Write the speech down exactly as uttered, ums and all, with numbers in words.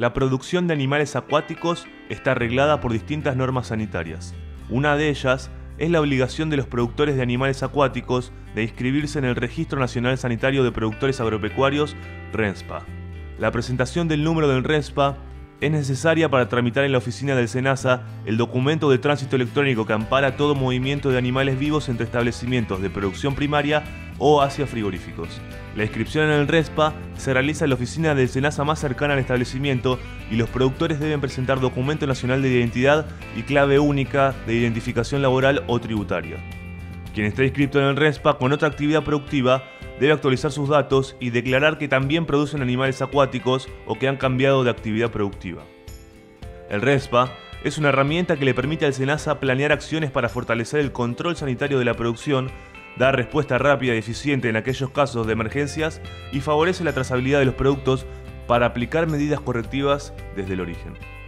La producción de animales acuáticos está regulada por distintas normas sanitarias. Una de ellas es la obligación de los productores de animales acuáticos de inscribirse en el Registro Nacional Sanitario de Productores Agropecuarios, RENSPA. La presentación del número del RENSPA es necesaria para tramitar en la oficina del SENASA el documento de tránsito electrónico que ampara todo movimiento de animales vivos entre establecimientos de producción primaria o hacia frigoríficos. La inscripción en el RENSPA se realiza en la oficina del SENASA más cercana al establecimiento y los productores deben presentar documento nacional de identidad y clave única de identificación laboral o tributaria. Quien está inscrito en el RENSPA con otra actividad productiva debe actualizar sus datos y declarar que también producen animales acuáticos o que han cambiado de actividad productiva. El RENSPA es una herramienta que le permite al SENASA planear acciones para fortalecer el control sanitario de la producción, dar respuesta rápida y eficiente en aquellos casos de emergencias y favorece la trazabilidad de los productos para aplicar medidas correctivas desde el origen.